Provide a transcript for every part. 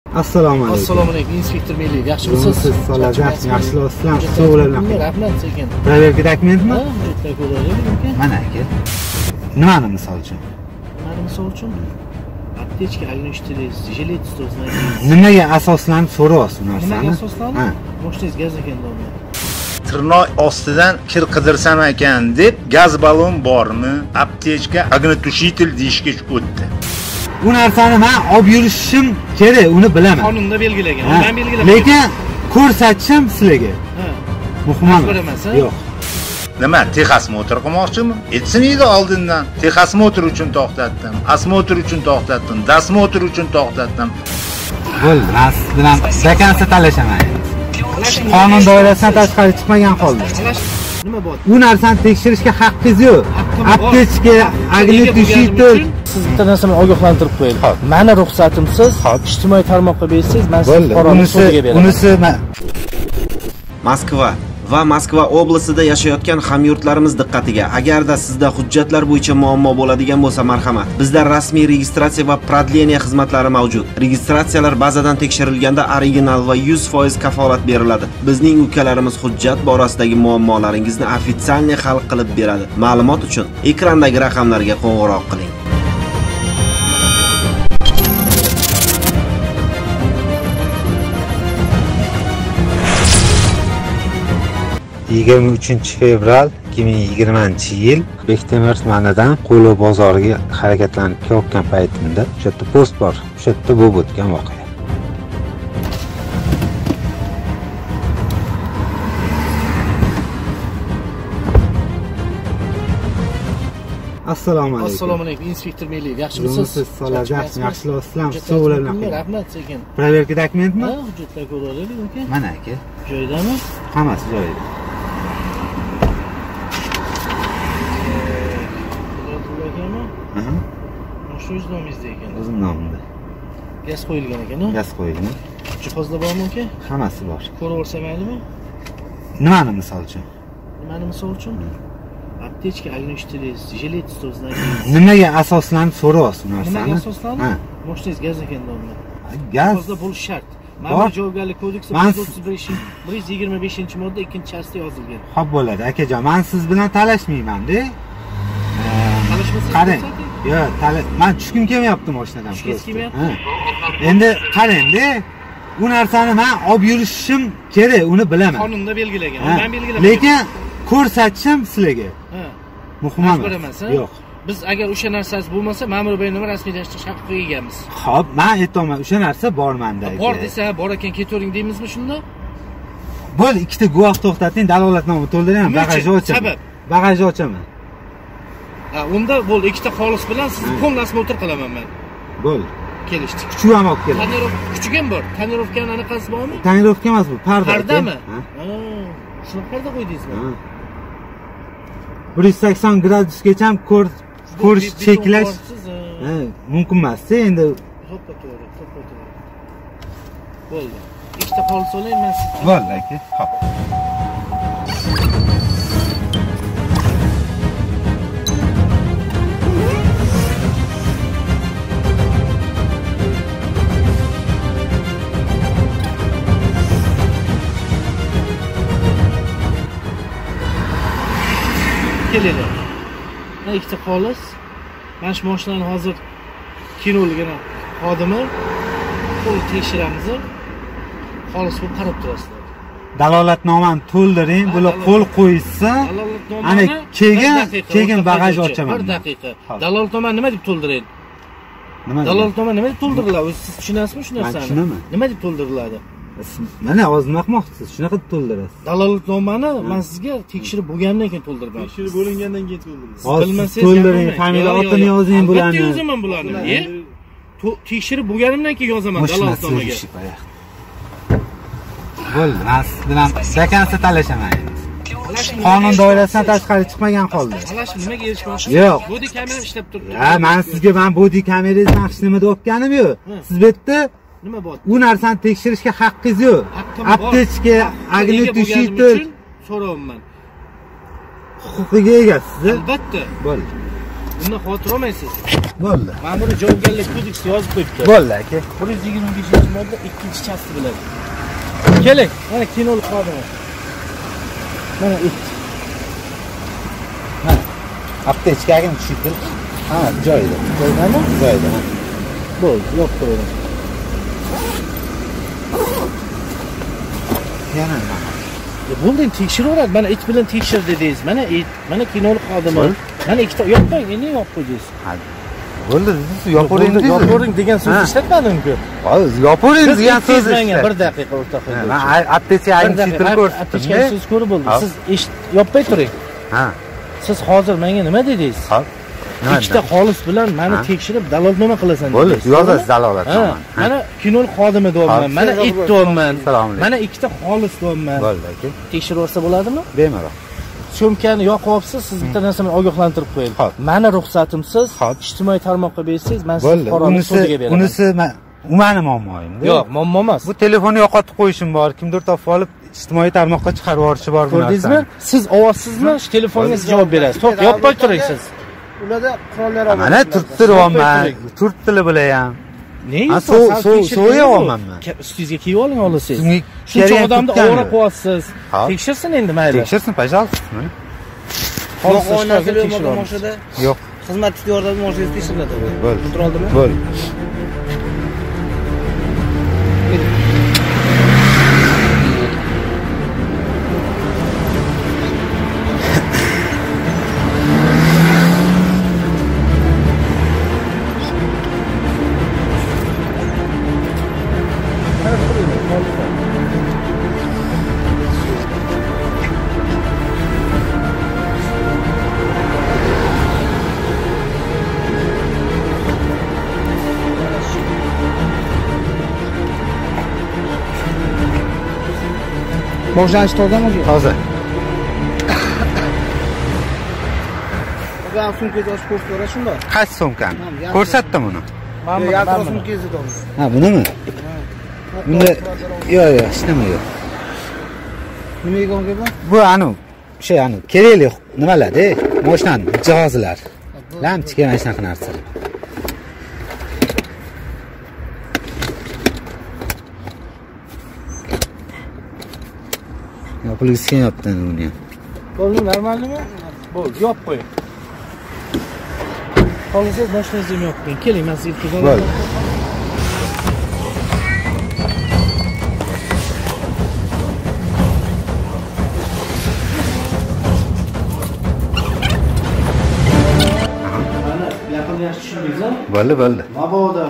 Assalomu alaykum. Assalomu alaykum, inspektor Melli. Yaxshimisiz? Siz sog'lasiz, yaxshimisizlar? Sog'larlar. Rahmat sekin. Proverka dokumentmi? Ha, hujjatlar ko'raylik. Mana aka. Nimani misol uchun? Nimani misol uchun? Aptechka agnoshtiriz, jilet stozdan. Nimaga asoslanib so'rayapsiz bu narsani? Nimaga asoslanib? Moshinangiz gaz ekan domla. Tirnoq ostidan kir qidirsam ekan deb gaz ballon bormi? Aptechka огнетушитель deyishga o'tdi. Bu narsani men olib yurishim kerak, uni bilaman. Qonunda belgilagan. Men belgilaman. Lekin ko'rsatishim sizlarga. Ha. Muhim emas. Yo'q. Nima, Texas motor qilmoqchimi? Etsin edi oldindan. Texas motor uchun to'xtatdim. Asmotor uchun to'xtatdim. Dasmotor uchun to'xtatdim. Bo'ldi, men siz bilan vakansiya talashaman. Qonun doirasidan tashqari chiqmagan holda. Nima bor? Bu narsani tekshirishga haqqingiz yo'q. Aptechka огнетушитель siz bitta narsani ogohlantirib qo'ying. Meni ruxsatimsiz ijtimoiy tarmoqqa bersangiz, men sizni fuqaroning sudga beraman. Unisi Moskva va Moskva oblastida yashayotgan hamyurtlarimiz diqqatiga. Agarda sizda hujjatlar bo'yicha muammo bo'ladigan bo'lsa, marhamat. Bizda rasmiy registratsiya va prodleniya xizmatlari mavjud. Registratsiyalar bazadan tekshirilganda original va 100% kafolat beriladi. Bizning ukalarimiz hujjat borasidagi muammolaringizni ofitsialniy hal qilib beradi. Ma'lumot uchun ekrandagi raqamlarga qo'ng'iroq qiling. fevral 2020-yil Bektemir tumanidan Qo'yli bozoriga harakatlanib kelayotgan paytimda o'sha yerda post bor. O'sha yerda bo'lib o'tgan voqea. Assalomu alaykum. Assalomu alaykum, inspektor Melli. Yaxshimisiz? Siz sog'lasiz, yaxshimisizlar? Sog'larlar. Rahmat sekin. Proverka dokumentmi? Ha, hujjatlar ko'raylik, aka. Mana aka. Joyidami? Hammasi joyida. O'z nomingizda ekan. O'zim nomimda. Gaz qo'yilgan ekan, Gaz qo'yilgan. Jihozlar bormi aka? Hammasi bor. Ko'rib olsam maylimi? Nimani misol uchun? Nimani misol uchun? Aptechka agnoshtiriz, jilet stozdan. Nimaga asoslanib so'rayapsiz bu narsani? Nimaga asoslanib? Moshinangiz gaz ekan domla. Gaz Jihozda bo'lish shart. Ma'muriy javobgarlik kodeksi 135-modda 2-chasida yozilgan. Xo'p bo'ladi, akajon. Men siz bilan talashmayman-da. Qarang. Yo'q, men tushkim kelmayapti mashinadan. Tushkingiz kelmayapti? Endi qarang-da. Bu narsani men olib yurishim kerak, uni bilaman. Qonunda belgilagan. Men belgilaman. Lekin ko'rsatishim sizlarga. Ha. Muhim emas. Yo'q. Biz agar o'sha narsasi bo'lmasa, ma'muriy bayonnoma rasmiylashtirish haqqiga egamiz. Xo'p, men aytaman, o'sha narsa bor menda. Bor desa, bor ekan, ketavering deymizmi shunda? Bo'l, ikkita guvoh to'xtating, dalolatnoma to'ldiring, bagajni ochaman. Sabab? Bagajni ochaman. Ha, unda bo'l, ikkita xolis bilan sizni polnas motor qilaman men. Bo'l. Kelishdik. Kuchuk ham olib kelaman. Kuchuk ham bor. Tonirovkani anaqasi bormi? Tonirovka emas bu, parda. Pardami? Ha. Shuni parda qo'ydingizmi? 180 gradusgacha ham ko'rish cheklash mumkin emas-da endi. To'xtatavering. Bo'ldi. Ikkita xolis olaymi men sizga? Bo'ldi aka. Xo'p. Kelinglar. Mana ikkita xolis. Mana shu mashinani hozir kinolgina xodimi qo'l tekshiramiz. Xolis bo'lib qarab turasizlar. Dalolatnomani to'ldiring, bular qo'l qo'ysa, ana keyin bagaj ochaman. 1 daqiqa. Dalolatnoma nima deb to'ldiring? Dalolatnoma nima deb to'ldiriladi? Siz tushunasizmi shu narsani? Tushunaman. Nima deb to'ldiriladi? Mana hozir nima qilmoqchisiz? Shunaqa deb to'ldirasiz. Dalolatnomani men sizga tekshirib bo'lgandan keyin to'ldirman. Tekshirib bo'lingandan keyin to'ldirasiz. Bilmasangiz to'ldiring, familiya otini yozing bularni. Albatta yozaman bularni. Tekshirib bo'lganimdan keyin yozaman dalolatnomaga. Bo'ldi, men siz bilan vakansiya talashaman. Qonun doirasidan tashqari chiqmagan holda. Talash nimaga erishmoqchi? Yo'q. Bodi kamera ishlab turibdi. Ha, men sizga bodi kamerangizni yaxshi nima deyotganim yo'q. Siz bu yerda nima bor? Bu narsani tekshirishga haqqingiz yo'q. Aptechka огнетушитель so'rayapman. Huquqiga egasiz. Albatta. Bo'ldi. Bundan xavotir olmaysiz. Bo'ldi. Ma'muriy javobgarlik kodeksi yozib qo'yibdi. Bo'ldi aka. 125-modda 2-chasti bilan. Keling, mana kinolik xodimi. Mana it. Ha. Aptechkagini tushirib. Ha, joyida. Joydami? Joyida. Bo'ldi, yopib qo'ydim. Yana nima? Bo'ldi, tekshiraveradi. Mana it bilan tekshir dedingiz. Mana it, mana kinolik xodimi. Mana ikkita yopmang, endi yopib qo'ydingiz. Bo'ldi, siz yopiring dedingiz. Yopiring degan so'z ishlatmadimku. Hozir yopiring degan so'z ishlatmadingiz. 1 daqiqa o'rtoqlar. Men aptechkagini tushirib ko'rsatdim. Aptechkani siz ko'rib bo'ldi. Siz yopmay turing. Ha. Siz hozir menga nima dedingiz? Hop. Ikkita xolis bilan meni tekshirib dalolatnoma qilasan dedingiz. Bo'ldi, yozasiz dalolatnoma. Mana kinolik xodimi deyapman, mana it deyapman. Mana ikkita xolis deyapman. Bo'ldi aka. Tekshirib olsa bo'ladimi? Bemalol. Syomkani yoqib olibsiz, siz bitta narsani ogohlantirib qo'ying. Meni ruxsatimsiz ijtimoiy tarmoqqa bersangiz, men sizni fuqarolik sudga beraman. Unisi u meni muammoyim. Yo'q, muammo emas. Bu telefonni yo'qotib qo'yishim bor, kimdir topib olib ijtimoiy tarmoqqa chiqarib yuborishi bor bu narsani. Ko'rdingizmi? Siz ovozsizmi? Telefoningizga javob berasiz. To'q, yopmay turing siz. Ularda qurollar olib. Mana turibdi deyapman. Turib tili bilayam. Nega so'yayapman men. Ustingizga kiyib oling olasiz. Shuncha odamni ovora qilyapsiz. Tekshirsin endi mayli. Tekshirsin, пожалуйста. Qonunchilik mashada. Yo'q. Xizmat yordami mashada tekshiriladi. Bo'ldi. Kontrol oldimi? Bo'ldi. Boshlanish to'g'rimi? Hozir. Bugun sumkangizni ochib ko'rib ko'ra shunda. Qaysi sumkani? Ko'rsatdim uni. Mana yaltiroq sumkangizni to'g'ri. Ha, bunimi? Bunda yo'q, hech nima yo'q. Nimaga olgan bu? Bu anu kerakli nimalar-da, mashinani jihozlar. Lampochka mana shunaqa narsalar. Yopilgisi kelyapti uni ham. Bo'ldi, normalmi? Bo'ldi, yopib qo'ying. Xohlasangiz mashinangizni ham yopib qo'ying. Keling, men sizga yetkazib Bo'ldi. Mana yaqinda yaxshi tushundingizmi? Bo'ldi. Mabodo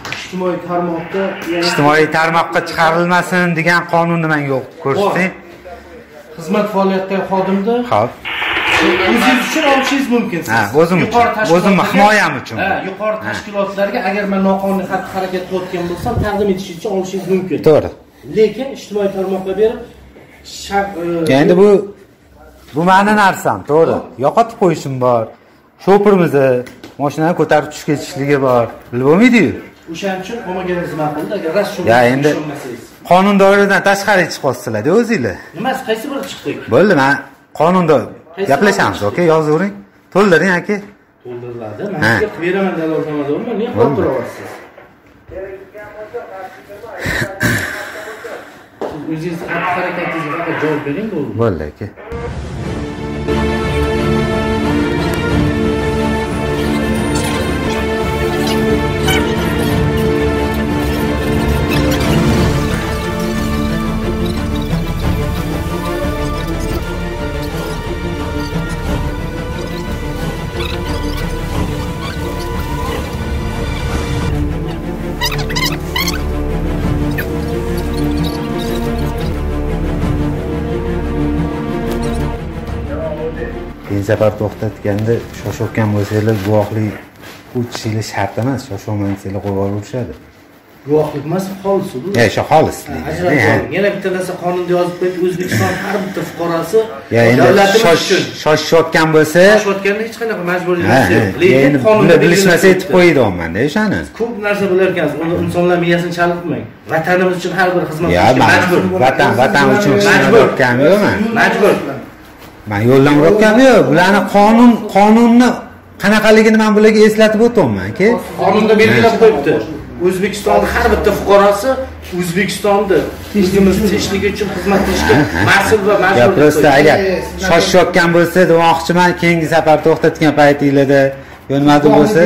ijtimoiy tarmoqqa chiqarilmasin degan qonunni menga yo'q ko'rsating. Xizmat faoliyatidagi xodimni Xo'p. o'zingiz uchun olishingiz mumkin. Ha, o'zimni himoyam uchun. Ha, yuqori tashkilotlarga agar men noqonuniy xatti-harakat qilayotgan bo'lsam, taqdim etish uchun olishingiz mumkin. To'g'ri. Lekin ijtimoiy tarmoqqa berib Endi bu meni narsam, to'g'ri. Yo'qotib qo'yishim bor. Shoferimizni mashinani ko'tarib tushib ketishligi bor. Bilib bo'lmaydi-yu. O'shaning uchun olmaganingiz ma'qul. Agar rost Ya endi qonun doirasidan tashqari chiqyapsizlar-da o'zingizlar. Nima, qaysi biri chiqdik? Bo'ldi, men qonunda gaplashamiz, okey, yozavering. To'ldiring aka. To'ldiriladi. Men sizga qilib beraman dalolatnoma deyapman. Nega qolib turaversiz? O'zingiz xatti-harakatingizga faqat javob bering, bo'ldi. Bo'ldi aka. Safar to'xtatganda shoshayotgan bo'lsangiz guvohlik o'tishingiz shart emas, shoshilmaysanglar qo'yib yuborishadi. Guvohlik emas, xolis bu. Shu xolis. Yana bitta narsa qonunda yozib qo'yib, O'zbekiston har bitta fuqarosi davlatimiz uchun shoshayotgan bo'lsa, shoshayotganda hech qanaqa majburiyat yo'q. Lekin qonunda bilishmasa aytib qo'ydiman-da o'shani. Ko'p narsa bilar ekansiz, uni insonlar miyasini chalg'itmang. Vatanimiz uchun har bir xizmat qilishga majbur. Vatan uchun majburman. Majbur. Men yo'ldan urayotganim yo'q. Bularni qonunni qanaqaligini men bularga eslatib o'tyapman-ki. Qonunda belgilab qo'yibdi. O'zbekistonning har bitta fuqarosi O'zbekistonda o'zimiz tinchlik uchun xizmat qilishga mas'ul va majbur. Ya prosta agar shoshayotgan bo'lsa, demoqchiman, keyingi safar to'xtatgan paytinglarda yo'nmadi bo'lsa,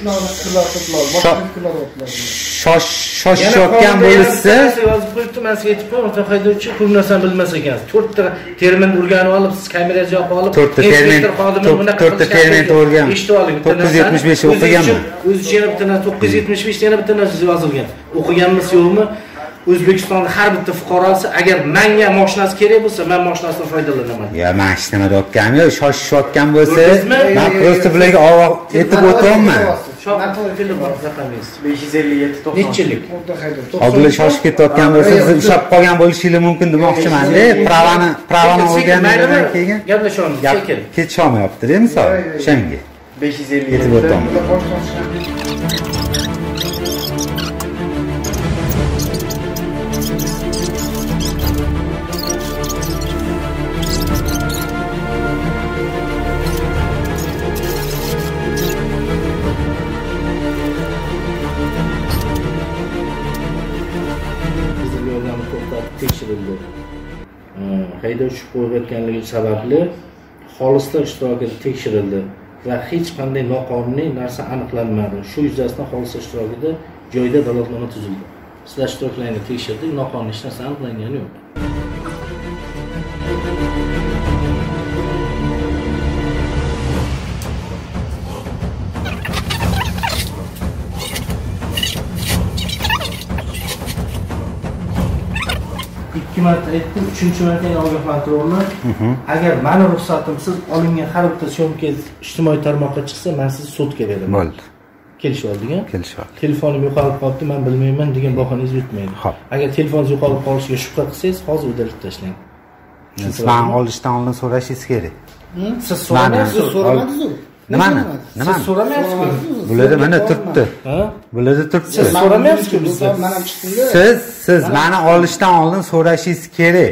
shoshayotgan bo'lsa, yozib qo'yibdi, men sizga aytib qo'yaman, haydovchi ko'p narsani bilmas ekansiz. 4 ta termin o'rganib olib, siz kameraga yoqib olib, 4 ta termin o'rganib, 975 o'qiganman. O'zi yana bitta 975 yana bitta narsa yozilgan. O'qiganmisiz yo'qmi? O'zbekistonning har bitta fuqarosi agar menga mashinasi kerak bo'lsa, men mashinasidan foydalanaman. Ya, men hech nima deyotganim yo'q, shoshayotgan bo'lsa, men prosta bularga ovoq etib o'tyapman. Film bor, raqamingiz 557 Nechilik? Hozir shoshib ketayotgan bo'lsa, siz ushlab qolgan bo'lishingiz mumkin demoqchiman-da. Pravani o'rgangandan keyin gaplashamiz. Ketisholmayapti-da, misol. O'shanga 557 etib o'tyapman. Tekshirildi. Haydovchi qo'yayotganligi sababli xolislar ishtirokida tekshirildi va hech qanday noqonuniy narsa aniqlanmadi. Shu yuzasidan xolislar ishtirokida joyda dalolatnoma tuzildi. Sizlar ishtiroklarni tekshirdik, noqonuniy hech narsa aniqlangani yo'q. Ikki marta aytdim, 3-marta yana ogohlantiryapman. Agar meni ruxsatimsiz olingan har bitta syomka ijtimoiy tarmoqqa chiqsa, men sizni sudga beraman. Bo'ldi. Kelishib oldik-a? Kelishib oldik. Telefonim yo'qolib qolibdi, men bilmayman degan bahoningiz yetmaydi. Agar telefoningiz yo'qolib qolishiga shubha qilsangiz, hozir o'dirib tashlang. Siz men olishdan oldin so'rashingiz kerak. Siz so'ramadingiz-ku. Nimani? Siz so'ramayapsiz-ku. Bularda mana turibdi. Bularda turibdi. Siz so'ramayapsiz-ku bizdan. Men ham chiqdim-da. Siz meni olishdan oldin so'rashingiz kerak.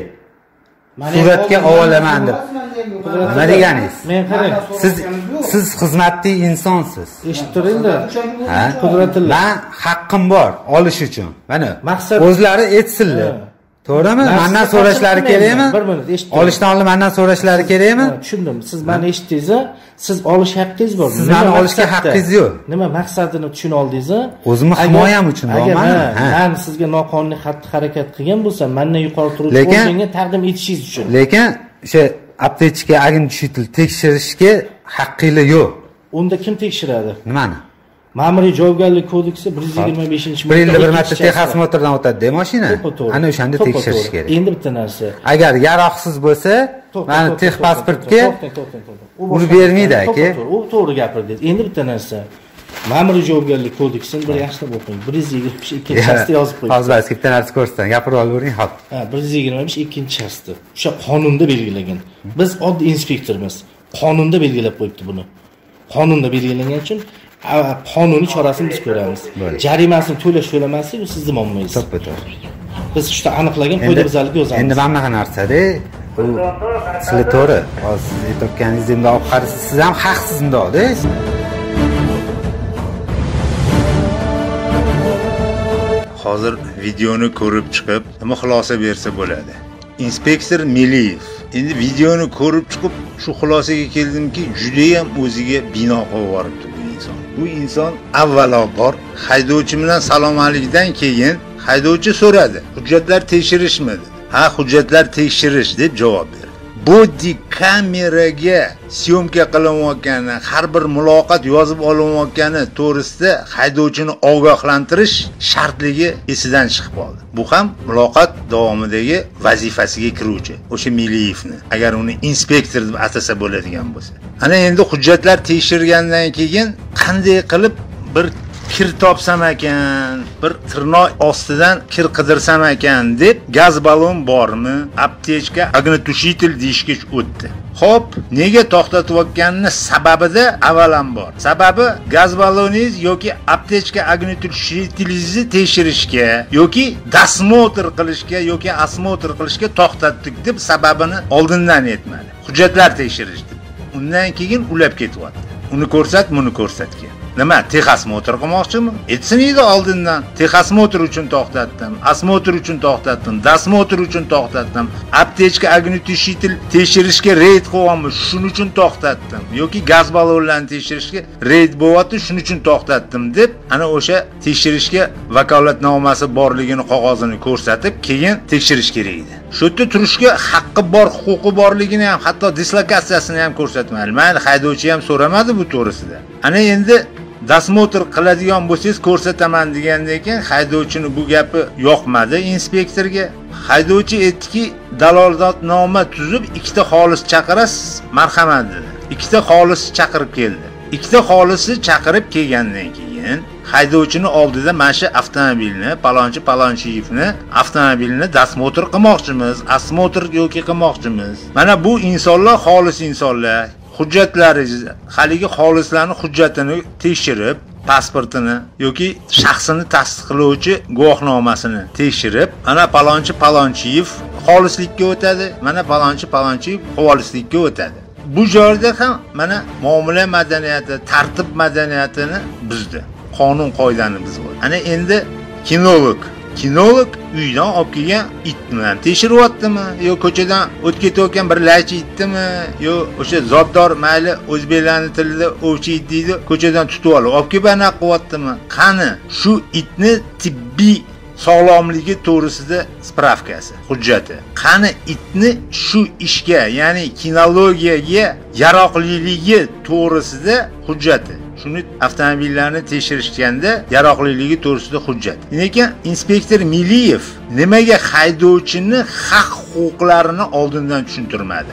Suratga olaman deb. Nima deganingiz? Men qarang. Siz xizmatli insonsiz. Eshitib turing-da. Ha? Qudratilla. Men haqqim bor olish uchun. Mana maqsad o'zlari etsinlar. To'g'rimi? Mendan so'rashlari kerakmi? Bir minut eshitdim. Olishdan oldin mendan so'rashlari kerakmi? Tushundim. Siz meni eshitdingiz-a? Siz olish haqqingiz bor. Siz meni olishga haqqingiz yo'q. Nima maqsadini tushuna oldingiz-a? O'zimni himoyam uchun borman. Men sizga noqonuniy xatti-harakat qilgan bo'lsam, mendan yuqori turuvchi o'rganga taqdim etishingiz uchun. Lekin o'sha aptechka agentchitil tekshirishga haqqingiz yo'q. Unda kim tekshiradi? Nimani? Ma'muriy javobgarlik kodeksi 125-moddada bir yilda bir marta texas motordan o'tadi-da mashina. Ana o'shanda tekshirish kerak. Endi bitta narsa. Agar yaroqsiz bo'lsa, meni tex pasportga urib bermaydi aka. U to'g'ri gapirdingiz. Endi bitta narsa. Ma'muriy javobgarlik kodeksini bir yaxshilab o'qing. 122-shaxsda yozib qo'ying. Hozir sizga bitta narsa ko'rsatdim. Gapirib olavering, xo'p. 125-shaxsda. O'sha qonunda belgilagan. Biz oddiy inspektormiz. Qonunda belgilab qo'yibdi buni. Qonunda belgilangan uchun qonuniy chorasini biz ko'ramiz. Jarimasini to'lash-to'lamaslik u sizning muammongiz. To'ppa-to'g'ri. Biz shunday aniqlagan qoidabuzarlikni yozamiz. Endi mana bunaqa narsa-da. Bu sizlar to'g'ri. Hozir siz aytayotganingizni endi olib qarasiz, siz ham haqsiz bundoqda. Hozir videoni ko'rib chiqib, nima xulosa bersa bo'ladi. Inspektor Meliyev endi videoni ko'rib chiqib shu xulosaga keldimki, juda ham o'ziga bino qo'yib yuboribdi bu inson. Bu inson avvalambor haydovchi bilan salom alikdan keyin haydovchi so'radi, hujjatlar tekshirishmidi? Ha, hujjatlar tekshirish deb javob berdi. Body kameraga syomka qilinayotgani, har bir muloqot yozib olinayotgani to'g'risida haydovchini ogohlantirish shartligi esidan chiqib qoldi. Bu ham muloqot davomidagi vazifasiga kiruvchi o'sha Meliyevni, agar uni inspektor deb atasa bo'ladigan bo'lsa. Ana endi hujjatlar tekshirgandan keyin qanday qilib bir kir topsam ekan, bir tirnoq ostidan kir qidirsam ekan deb gaz balon bormi, aptechka огнетушитель deyishga o'tdi. Xo'p, nega to'xtatayotganini sababida avvalambor. Sababi gaz baloningiz yoki aptechka огнетушителingizni tekshirishga yoki dosmotr qilishga yoki osmotr qilishga to'xtatdik deb sababini oldindan aytmadi. Hujjatlar tekshirishdi. Undan keyin ulab ketyapti. uni ko'rsat, buni ko'rsatgan. Nima, Texas motor qilmoqchimi? Etsin edi oldindan. Texas motor uchun to'xtatdim, Asmotor uchun to'xtatdim, Dasmotor uchun to'xtatdim. Aptechka огнетушитель tekshirishga reyd qo'yamiz, shuning uchun to'xtatdim. Yoki gaz ballonlarini tekshirishga reyd bo'lyapti, shuning uchun to'xtatdim deb, ana o'sha tekshirishga vakolatnomasi borligini qog'ozini ko'rsatib, keyin tekshirish kerak edi. Shu yerda turishga haqqi bor, huquqi borligini ham, hatto dislokatsiyasini ham ko'rsatmadi. Mayli, haydovchi ham so'ramadi bu to'g'risida. Ana endi dasmotor qiladigan bo'lsangiz ko'rsataman degandan keyin haydovchini bu gapi yoqmadi inspektorga. Haydovchi aytdiki, dalolatnoma tuzib ikkita xolis chaqirasiz, marhamat dedi. Ikkita xolis chaqirib keldi. Ikkita xolisi chaqirib kelgandan keyin haydovchini oldida mana shu avtomobilni, palonchi-palonchiyevni avtomobilni dasmotor qilmoqchimiz, asmotor yoki qilmoqchimiz. Mana bu insonlar xolis insonlar. Hujjatlari, haligi xolislarni hujjatini tekshirib, pasportini yoki shaxsini tasdiqlovchi guvohnomasini tekshirib, ana palonchi-palonchiyev xolislikka o'tadi, mana palonchi-palonchiyev xolislikka o'tadi. Bu joyda ham mana muomala madaniyati, tartib madaniyatini buzdi. Qonun qoidani buzdi. Ana endi kinolog uydan olib kelgan itni ham tekshiryaptimi, yo ko'chadan o'tib ketayotgan bir lachi itdimi, yo o'sha zotdor mayli o'zbeklarning tilida ovchi it deydi, ko'chadan tutib olib kelib anaqa qilyaptimi? Qani shu itni tibbiy sog'lomligi to'g'risida spravkasi, hujjati. Qani itni shu ishga, ya'ni kinologiyaga yaroqliligi to'g'risida hujjati. Shuni avtomobillarni tekshirishganda yaroqliligi to'g'risida hujjat. Lekin inspektor Miliyev nimaga haydovchini haq-huquqlarini oldindan tushuntirmadi?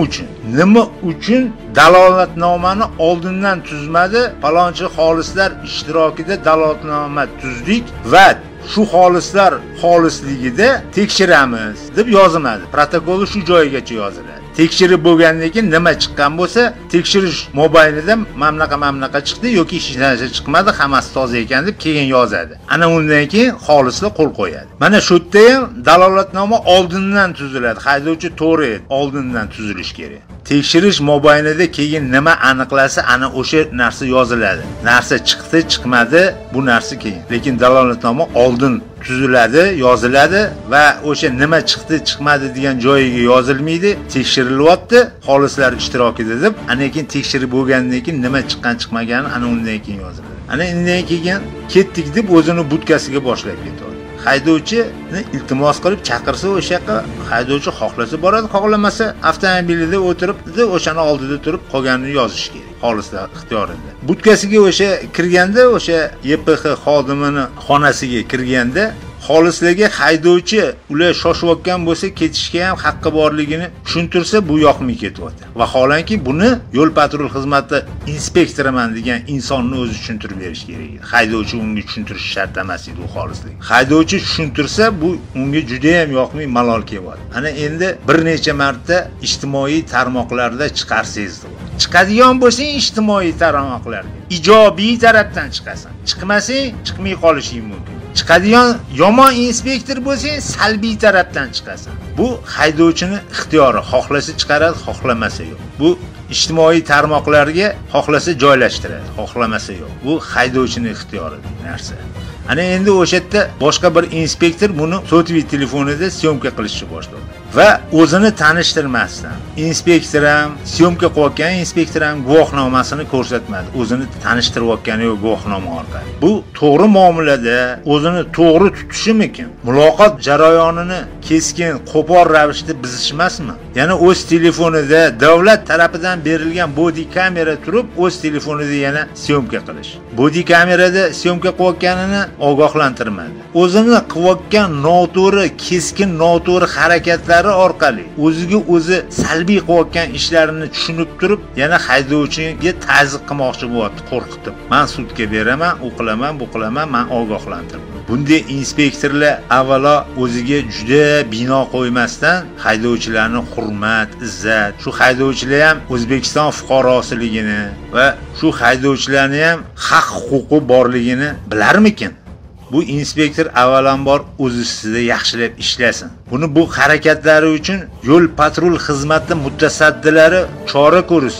Nima uchun dalolatnomani oldindan tuzmadi? Palonchi xolislar ishtirokida dalolatnoma tuzdik va shu xolislar xolisligida tekshiramiz deb yoziladi. Protokoli shu joyigacha yoziladi. Tekshirib bo'lgandan keyin nima chiqqan bo'lsa, tekshirish mobaynida mamlaqa chiqdi yoki hech narsa chiqmadi, hammasi toza ekan deb keyin yozadi. Ana undan keyin xolislar qo'l qo'yadi. Mana shu yerda ham dalolatnoma oldindan tuziladi. Haydovchi to'g'ri oldindan tuzilish kerak. Tekshirish mobaynida keyin nima aniqlasa, ana o'sha narsa yoziladi. Narsa chiqdi, chiqmadi, bu narsa keyin. Lekin dalolatnoma oldin tuziladi, yoziladi va o'sha nima chiqdi, chiqmadi degan joyiga yozilmaydi, tekshirilyapti, xolislar ishtirokida deb, ana keyin tekshirib bo'lgandan keyin nima chiqqan, chiqmagani ana undan keyin yoziladi. Ana undan keyin ketdik deb o'zini budkasiga boshlab ketadi. Haydovchini iltimos qilib chaqirsa o'sha yoqqa haydovchi xohlasa boradi, xohlamasa avtomobilida o'tirib, o'shani oldida turib qolganini yozish kerak. Xolislar ixtiyorida. Budkasiga o'sha kirganda, o'sha YPX xodimini xonasiga kirganda xolislarga haydovchi ular shoshayotgan bo'lsa ketishga ham haqqi borligini tushuntirsa bu yoqmay ketyapti. Vaholanki buni yo'l patrul xizmati inspektoriman degan insonni o'zi tushuntirib berish kerak edi. Haydovchi unga tushuntirish shart emas edi u xolislik. Haydovchi tushuntirsa bu unga juda ham yoqmay malol kelyapti. Ana endi bir necha marta ijtimoiy tarmoqlarda chiqarsangiz, chiqadigan bo'lsang ijtimoiy tarmoqlarga ijobiy tarafdan chiqasan. Chiqmasang chiqmay qolishing mumkin. Chiqadigan yomon inspektor bo'lsang salbiy tarafdan chiqasan. Bu haydovchini ixtiyori, xohlasa chiqaradi, xohlamasa yo'q. Bu ijtimoiy tarmoqlarga xohlasa joylashtiradi, xohlamasa yo'q. Bu haydovchini ixtiyori narsa. Ana endi o'sha yerda boshqa bir inspektor buni sotviy telefonida syomka qilishni boshladi va o'zini tanishtirmasdan inspektor ham, syomka qilayotgan inspektor ham guvohnomasini ko'rsatmadi. O'zini tanishtirayotgani yo'q guvohnoma orqali. Bu to'g'ri muomalada o'zini to'g'ri tutishimikin? Muloqot jarayonini keskin, qo'pol ravishda buzish emasmi? Yana o'z telefonida davlat tarafidan berilgan body kamera turib, o'z telefonida yana syomka qilish. Body kamerada syomka qilayotganini ogohlantirmadi. O'zini qilayotgan noto'g'ri, keskin noto'g'ri harakatlari orqali o'ziga o'zi salbiy qilayotgan ishlarini tushunib turib, yana haydovchiga ta'zir qilmoqchi bo'lyapti, qo'rqitib. Men sudga beraman, u qilaman, bu qilaman, men ogohlantirdim. Bunday inspektorlar avvalo o'ziga juda bino qo'ymasdan haydovchilarni hurmat, izzat, shu haydovchilar ham O'zbekiston fuqarosiligini va shu haydovchilarning ham haq-huquqi borligini bilarmikin? Bu inspektor avvalambor o'z ustida yaxshilab ishlasin. Buni bu harakatlari uchun yo'l patrul xizmati mutasaddilari chora ko'rishsin.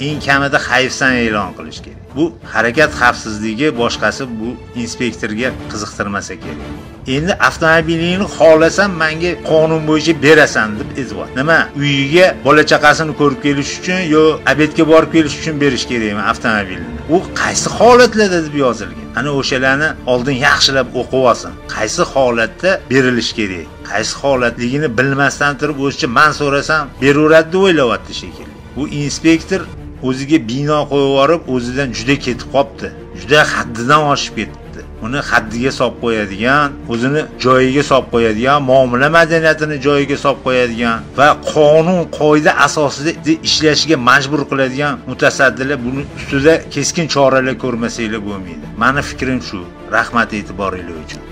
eng kamida hayfsan e'lon qilish kerak. Bu harakat xavfsizligi, boshqasi bu inspektorga qiziqtirmasa kerak. Endi avtomobilingni xohlasam menga qonun bo'yicha berasan deb aytyapti. Nima? Uyiga bola chaqasini ko'rib kelish uchun yo obedga borib kelish uchun berish kerakmi avtomobilni? U qaysi holatlarda deb yozilgan? Ana o'shalarni oldin yaxshilab o'qib olsin. Qaysi holatda berilish kerak? Qaysi holatligini bilmasdan turib o'zicha men so'rasam beraveradi deb o'ylayapti shekilli. Bu inspektor o'ziga bino qo'yib yuborib, o'zidan juda ketib qopti. Juda haddidan oshib ketdi. Uni haddiga solib qo'yadigan, o'zini joyiga solib qo'yadigan, muomala madaniyatini joyiga solib qo'yadigan va qonun qoida asosida ishlashiga majbur qiladigan mutasaddilar buni ustida keskin choralar ko'rmasanglar bo'lmaydi. Meni fikrim shu. Rahmat e'tiboringiz uchun.